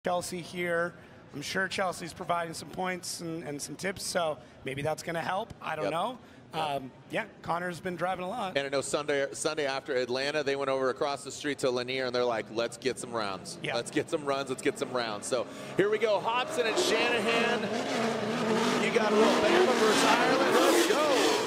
Chelsea here. I'm sure Chelsea's providing some points and some tips, so maybe that's going to help. I don't know. Yeah, Connor's been driving a lot. And I know Sunday after Atlanta, they went over across the street to Lanier, and they're like, let's get some rounds. Yeah. Let's get some runs. Let's get some rounds. So here we go. Hobson and Shanahan. You got a little Bama versus Ireland. Let's go.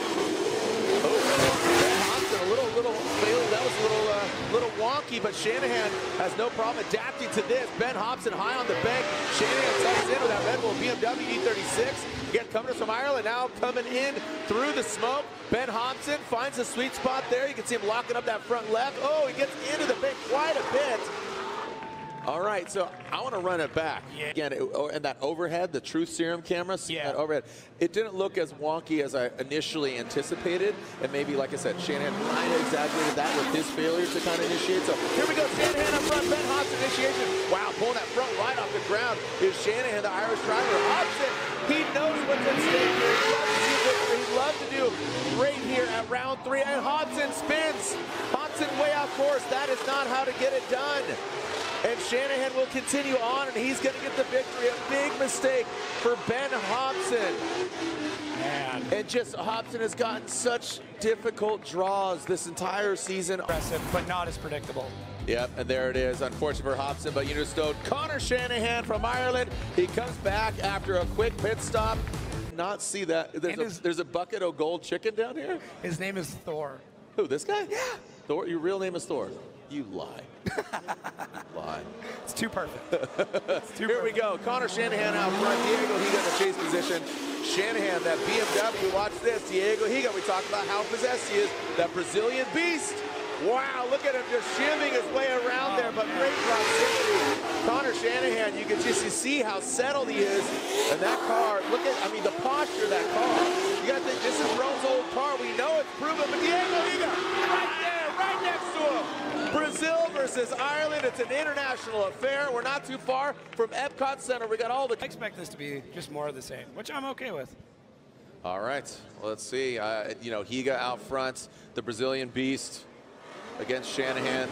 Oh, Hobson, a little failed. That was a little wonky, but Shanahan has no problem adapting to this. Ben Hobson high on the bank. Shanahan tucks in with that Red Bull BMW E36. Again, coming from Ireland, now coming in through the smoke. Ben Hobson finds a sweet spot there. You can see him locking up that front left. Oh, he gets into the bank quite a bit. All right, so I want to run it back. Yeah. Again, and that overhead, the Truth Serum camera, that overhead, it didn't look as wonky as I initially anticipated. And maybe, like I said, Shanahan kind of exaggerated that with his failure to kind of initiate. So here we go, Shanahan up front, Ben Hobson initiation. Wow, pulling that front right off the ground is Shanahan, the Irish driver. Hobson, he knows what's at stake here. He loves to see victory. He'd love to do great here at round 3. And Hobson spins. Hobson way off course. That is not how to get it done. And Shanahan will continue on, and he's going to get the victory. A big mistake for Ben Hobson. Man. And just Hobson has gotten such difficult draws this entire season. Impressive, but not as predictable. Yep, and there it is. Unfortunate for Hobson, but you just know Connor Shanahan from Ireland. He comes back after a quick pit stop. Not see that. There's a bucket of gold chicken down here. His name is Thor. Who, this guy? Yeah. Thor? Your real name is Thor? You lie. Lie. It's too perfect. It's too Here we go. Connor Shanahan out front. Diego Higa in the chase position. Shanahan, that BMW. Watch this. Diego Higa. We talked about how possessed he is. That Brazilian beast. Wow, look at him just shimming his way around there, but great proximity. Connor Shanahan, you can just see how settled he is. And that car, look at, I mean, the posture of that car. You got to think, this is Rome's old car. We know it's proven, but Diego Higa, right there, right next to him. Brazil versus Ireland. It's an international affair. We're not too far from Epcot Center. We got all the... I expect this to be just more of the same, which I'm okay with. All right, well, let's see. You know, Higa out front, the Brazilian beast against Shanahan.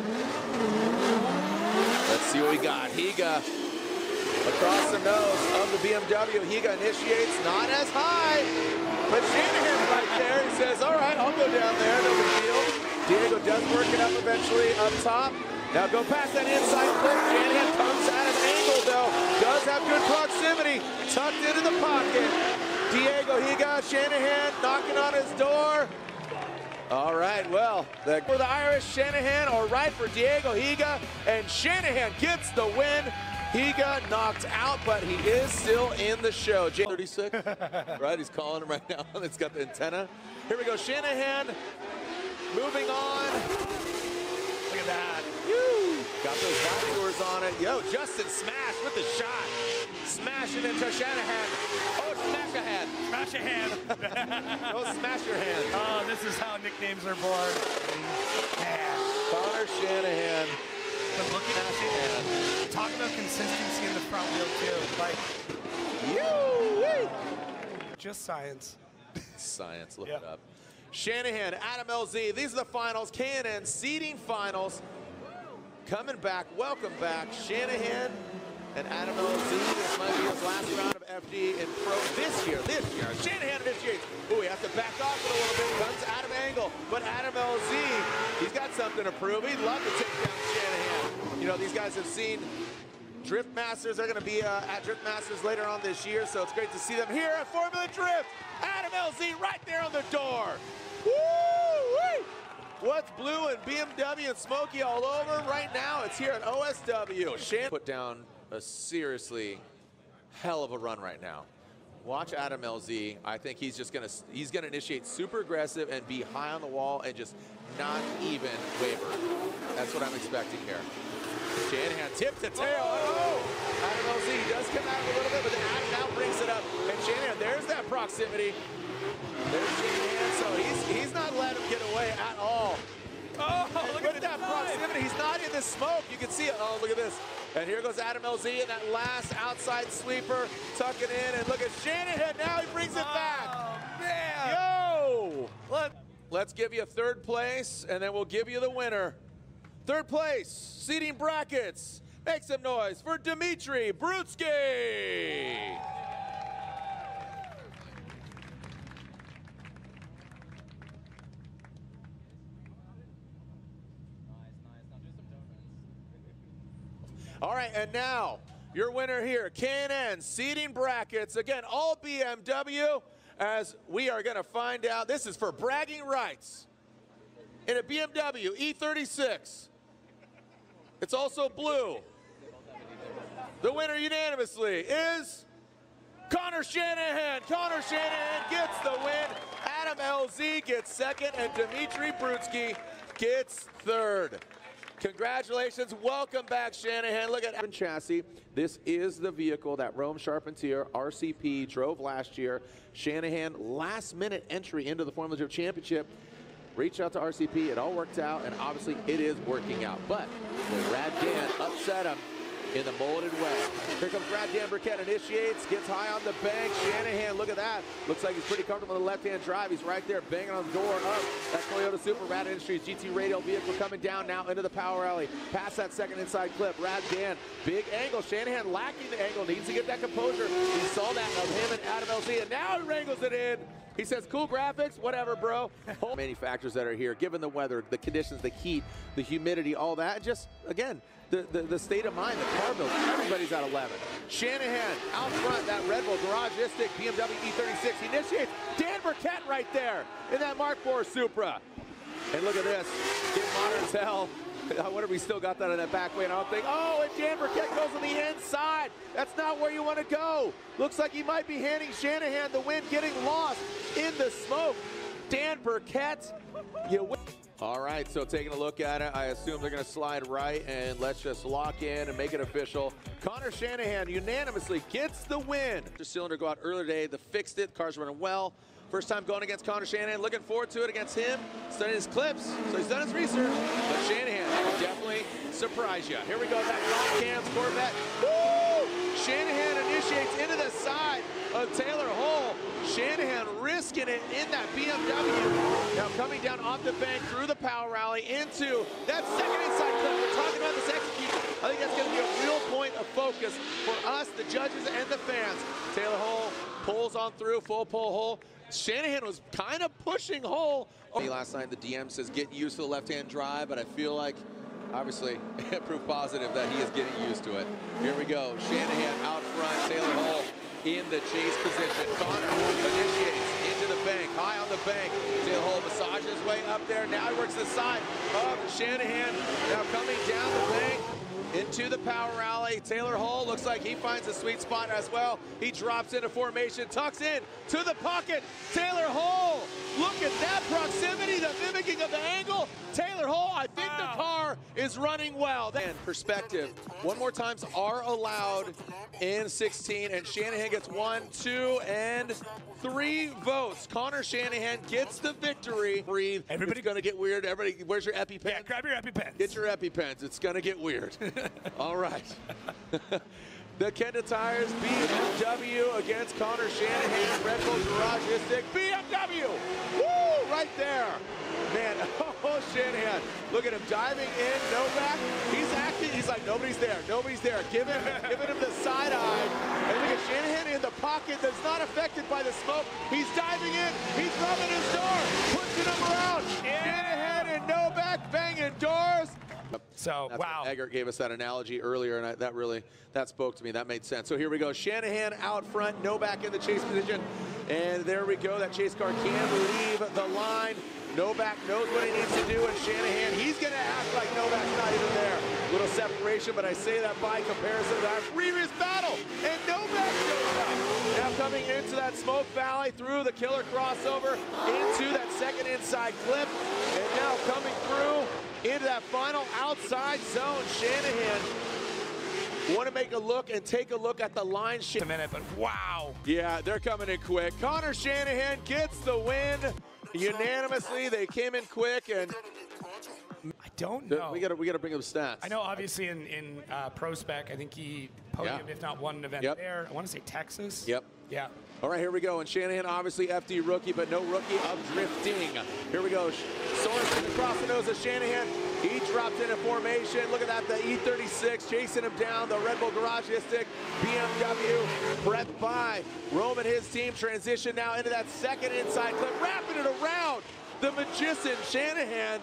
Let's see what we got. Higa across the nose of the BMW. Higa initiates, not as high, but Shanahan right there. He says, all right, I'll go down there, no big deal. Diego does work it up eventually up top. Now go past that inside clip. Shanahan comes at an angle though. Does have good proximity. Tucked into the pocket. Diego Higa, Shanahan knocking on his door. All right, well, for the Irish, Shanahan, all right for Diego Higa, and Shanahan gets the win. Higa knocked out, but he is still in the show. 36, right? He's calling him right now. It's got the antenna. Here we go, Shanahan moving on. Look at that. Woo. Got those back doors on it. Yo, Justin Smash with the shot. Smashing into Shanahan. Oh, smash a hand. Smash a hand. Oh, smash your hand. Oh, this is how nicknames are born. Man. Connor Shanahan. But look at that. Talk about consistency in the front wheel, too. Like, just science. Science, look it up. Shanahan, Adam LZ, these are the finals, K&N seeding finals. Coming back, welcome back, Shanahan and Adam LZ. This might be his last round of FD in Pro this year. Shanahan initiates. Ooh, he has to back off a little bit. Comes Adam Angle, but Adam LZ, he's got something to prove. He'd love to take down Shanahan. You know, these guys have seen Drift Masters. They're going to be at Drift Masters later on this year, so it's great to see them here at Formula Drift. Adam LZ right there on the door. Woo-wee! What's blue and BMW and Smokey all over right now? It's here at OSW. Shan put down a seriously hell of a run right now. Watch Adam LZ. I think he's gonna initiate super aggressive and be high on the wall and just not even waver. That's what I'm expecting here. Shanahan tip to tail. Oh! Adam LZ does come out a little bit, but then Adam now brings it up. And Shanahan, there's that proximity. There's Shanahan, so he's not letting him get away at all. Oh, look at that proximity. He's not in the smoke. You can see it. Oh, look at this. And here goes Adam LZ in that last outside sweeper, tucking in. And look at Shanahan. Now he brings it back. Oh, man. Yo! Let's give you third place, and then we'll give you the winner. Third place, seating brackets. Make some noise for Dmitry Brutsky. All right, and now your winner here, K&N seating brackets. Again, all BMW, as we are going to find out. This is for bragging rights in a BMW E36. It's also blue. The winner unanimously is Connor Shanahan. Connor Shanahan gets the win. Adam LZ gets second, and Dmitry Brutsky gets third. Congratulations, welcome back, Shanahan. Look at chassis. This is the vehicle that Rome Charpentier RCP drove last year. Shanahan, last-minute entry into the Formula Drift Championship. Reach out to RCP, it all worked out, and obviously it is working out. But the Rad Dan upset him in the molded way. Here comes Rad Dan Burkett, initiates, gets high on the bank. Shanahan, look at that. Looks like he's pretty comfortable in the left-hand drive. He's right there banging on the door of that Toyota Supra Rad Industries GT Radial vehicle coming down now into the power alley. Past that second inside clip. Rad Dan, big angle. Shanahan lacking the angle, needs to get that composure. He saw that of him and Adam LZ, and now he wrangles it in. He says, cool graphics, whatever, bro. Many factors that are here, given the weather, the conditions, the heat, the humidity, all that. Just, again, the state of mind, the car build, everybody's at 11. Shanahan out front, that Red Bull Garagistic BMW E36 initiates. Dan Burkett right there in that Mark IV Supra. And look at this, get modern as hell. I wonder if we still got that in that back way, and I don't think, oh, and Dan Burkett goes on the inside. That's not where you want to go. Looks like he might be handing Shanahan the win, getting lost in the smoke. Dan Burkett, you win. All right, so taking a look at it, I assume they're going to slide right, and let's just lock in and make it official. Connor Shanahan unanimously gets the win. The cylinder go out earlier today, the fixed it, car's running well. First time going against Connor Shanahan, looking forward to it against him. Studying his clips, so he's done his research. But Shanahan will definitely surprise you. Here we go, that Ron Cam's Corvette. Woo! Shanahan initiates into the side of Taylor Hull. Shanahan risking it in that BMW. Now coming down off the bank through the power rally into that second inside clip. We're talking about this execution. I think that's going to be a real point of focus for us, the judges, and the fans. Taylor Hull pulls on through, full pull Hull. Shanahan was kind of pushing Hull. Last night, the DM says get used to the left-hand drive, but I feel like, obviously, proof positive that he is getting used to it. Here we go. Shanahan out front, Taylor Hull in the chase position. Connor initiates into the bank, high on the bank. Taylor Hull massages his way up there. Now he works the side of Shanahan. Now coming down the bank into the power rally. Taylor Hull looks like he finds a sweet spot as well. He drops into formation, tucks in to the pocket. Taylor Hull, look at that proximity, the mimicking of the angle. Taylor Hull, I think the car is running well. And perspective, one more times are allowed in 16, and Shanahan gets 1, 2, and 3 votes. Connor Shanahan gets the victory. Breathe. Everybody's gonna get weird. Everybody, where's your EpiPen? Yeah, grab your EpiPens. Get your EpiPens. It's gonna get weird. All right. The Kenda Tires BMW against Connor Shanahan. Red Bull Garagistic BMW. Woo! Right there. Man, oh, Shanahan. Look at him diving in, Novak. He's acting, he's like, nobody's there, nobody's there. Giving him the side eye. And look at Shanahan in the pocket that's not affected by the smoke. He's diving in, he's rubbing his door, pushing him around. Yeah. Shanahan and Novak banging doors. So, That's wow. Eggert gave us that analogy earlier, and that spoke to me. That made sense. So here we go. Shanahan out front, Novak in the chase position. And there we go. That chase car can leave the line. Novak knows what he needs to do, and Shanahan, he's going to act like Novak's not even there. Little separation, but I say that by comparison to our previous battle. And Novak shows up. Now coming into that smoke valley through the killer crossover into that second inside clip. And now coming through into that final outside zone. Shanahan want to make a look and take a look at the line shift. A minute, but wow. Yeah, they're coming in quick. Connor Shanahan gets the win unanimously. They came in quick, and I don't know. We gotta bring up stats. I know, obviously, in Pro Spec, I think he podiumed, if not won an event there. I want to say Texas. Yep. Yeah. All right, here we go. And Shanahan, obviously FD rookie, but no rookie of drifting. Here we go. Sorensen across the nose of Shanahan. He dropped into formation. Look at that, the E36 chasing him down. The Red Bull Garagistic BMW prepped by Roman, his team. Transition now into that second inside clip, wrapping it around the magician Shanahan.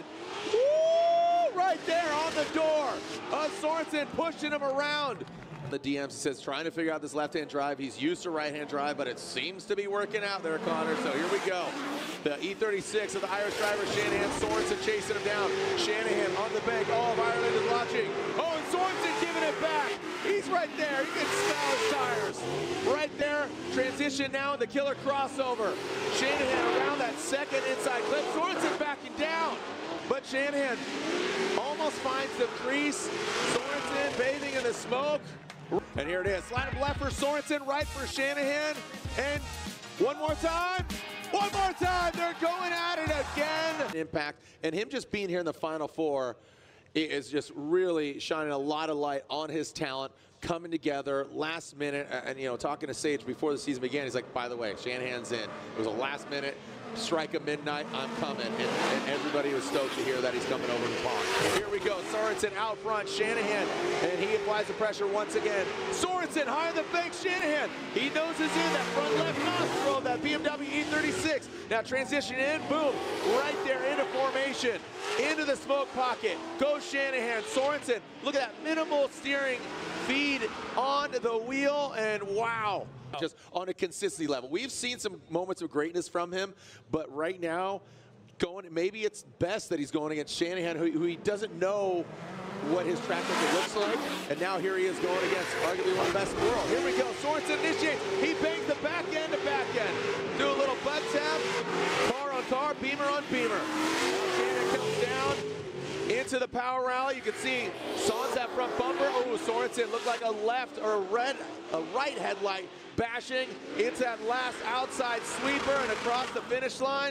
Woo! Right there on the door. Sorensen pushing him around. The DMs says trying to figure out this left-hand drive. He's used to right-hand drive, but it seems to be working out there, Connor. So here we go. The E36 of the Irish driver, Shanahan. Sorensen chasing him down. Shanahan on the bank. All of Ireland is watching. Oh, and Sorensen giving it back. He's right there. You can smell his tires. Right there. Transition now, the killer crossover. Shanahan around that second inside clip. Sorensen backing down. But Shanahan almost finds the crease. Sorensen bathing in the smoke. And here it is. Slide him left for Sorensen, right for Shanahan. And one more time. One more time. They're going at it again. Impact. And him just being here in the Final Four is just really shining a lot of light on his talent, coming together last minute. And, you know, talking to Sage before the season began, he's like, by the way, Shanahan's in. It was a last minute. Strike of midnight, I'm coming. And everybody was stoked to hear that he's coming over the pond. Here we go, Sorensen out front, Shanahan, and he applies the pressure once again. Sorensen high on the bank, Shanahan. He noses in that front left nostril of that BMW E36. Now transition in, boom, right there into formation, into the smoke pocket. Goes Shanahan, Sorensen, look at that minimal steering feed on the wheel, and wow. Just on a consistency level. We've seen some moments of greatness from him, but right now, maybe it's best that he's going against Shanahan, who he doesn't know what his track record looks like, and now here he is going against arguably one of the best in the world. Here we go, Sorensen initiates, he bangs the back end to back end. Do a little butt tap, car on car, beamer on beamer. Now Shanahan comes down into the power rally. You can see Sans that front bumper. Oh, Sorensen looked like a left or a right headlight bashing into that last outside sweeper and across the finish line.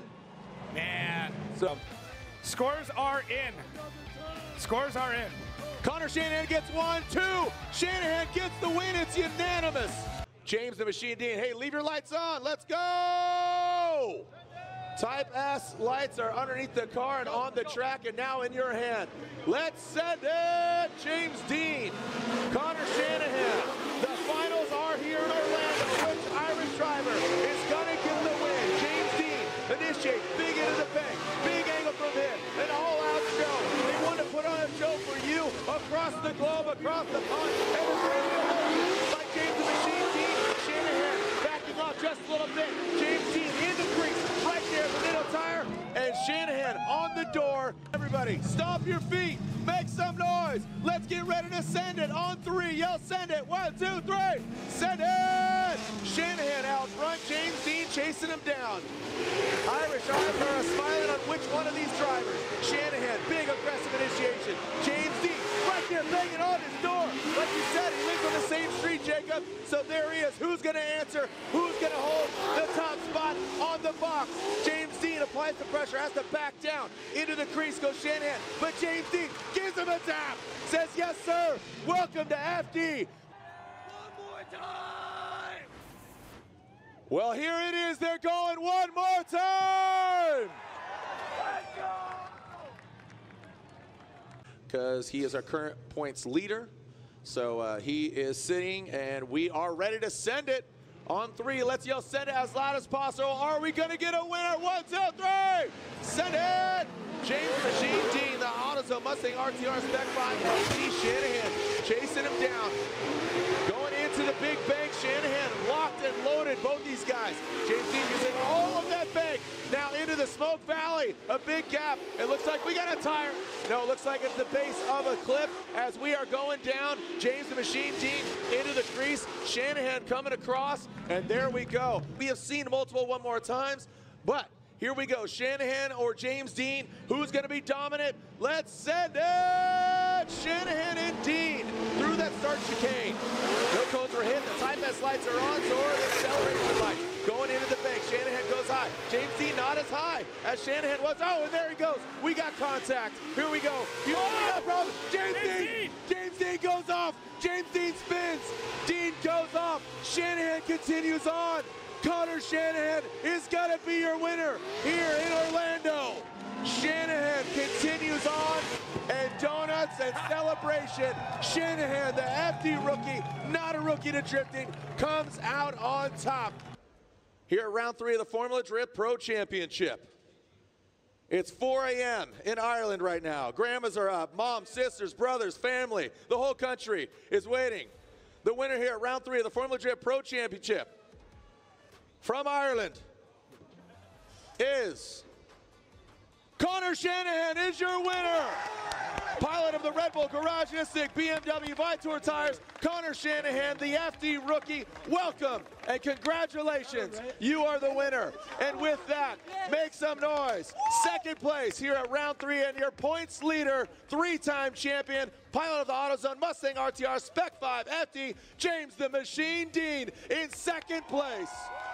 Man. So Scores are in. Scores are in. Connor Shanahan gets 1-2. Shanahan gets the win. It's unanimous. James the Machine Dean, hey, leave your lights on. Let's go. Type S lights are underneath the car and on the track and now in your hand. Let's send it. James Dean, Connor Shanahan. The finals are here in Orlando. Which Irish driver is going to get the win? James Dean initiates, big into the bank, big angle from him, an all-out show. They want to put on a show for you across the globe, across the pond, and it's going to be like James the Machine Dean. Shanahan backing off just a little bit. James Dean in the crease, right there, the middle tire, and Shanahan on the door. Everybody, stomp your feet, make some noise. Let's get ready to send it on 3. Yell, send it. 1, 2, 3. Send it. Shanahan out front. James Dean chasing him down. Irish eyes are smiling on which one of these drivers. Shanahan, big aggressive initiation. James Dean right there banging on his door. Like you said, he lives on the same street, Jacob. So there he is. Who's going to answer? Who's going to hold the top spot on the box? James Dean applies the pressure, has to back down. Into the crease goes Shanahan. But James Dean gives him a tap. Says, yes, sir. Welcome to FD. One more time. Well, here it is. They're going one more time. Let's go. Because he is our current points leader. So he is sitting, and we are ready to send it on 3. Let's yell, send it as loud as possible. Are we going to get a winner? 1, 2, 3. Send it. James Machine Dean, the AutoZone Mustang RTR Spec 5 LT. Shanahan chasing him down. Going into the big bank. Shanahan locked and loaded, both these guys. James Dean using all of that bank. Now into the smoke valley. A big gap. It looks like we got a tire. No, it looks like it's the base of a cliff as we are going down. James the Machine Dean into the crease. Shanahan coming across, and there we go. We have seen multiple one more times, but here we go. Shanahan or James Dean, who's going to be dominant? Let's send it! Shanahan and Dean through that start chicane. No cones were hit. The Type S lights are on, so are the acceleration lights. Going into the bank. Shanahan goes high. James Dean not as high as Shanahan was. Oh, and there he goes. We got contact. Here we go. We got problems. James Dean! James Dean goes off. James Dean spins. Dean goes off. Shanahan continues on. Connor Shanahan is going to be your winner here in Orlando. Shanahan continues on, and donuts and celebration. Shanahan, the FD rookie, not a rookie to drifting, comes out on top. Here at round 3 of the Formula Drift Pro Championship. It's 4 a.m. in Ireland right now. Grandmas are up, moms, sisters, brothers, family, the whole country is waiting. The winner here at round 3 of the Formula Drift Pro Championship from Ireland is Connor Shanahan is your winner. Pilot of the Red Bull Garage Instinct BMW Vitor tires, Connor Shanahan, the FD rookie. Welcome and congratulations. You are the winner. And with that, make some noise. Second place here at round 3 and your points leader, 3-time champion, pilot of the AutoZone Mustang RTR Spec 5 FD, James the Machine Dean in second place.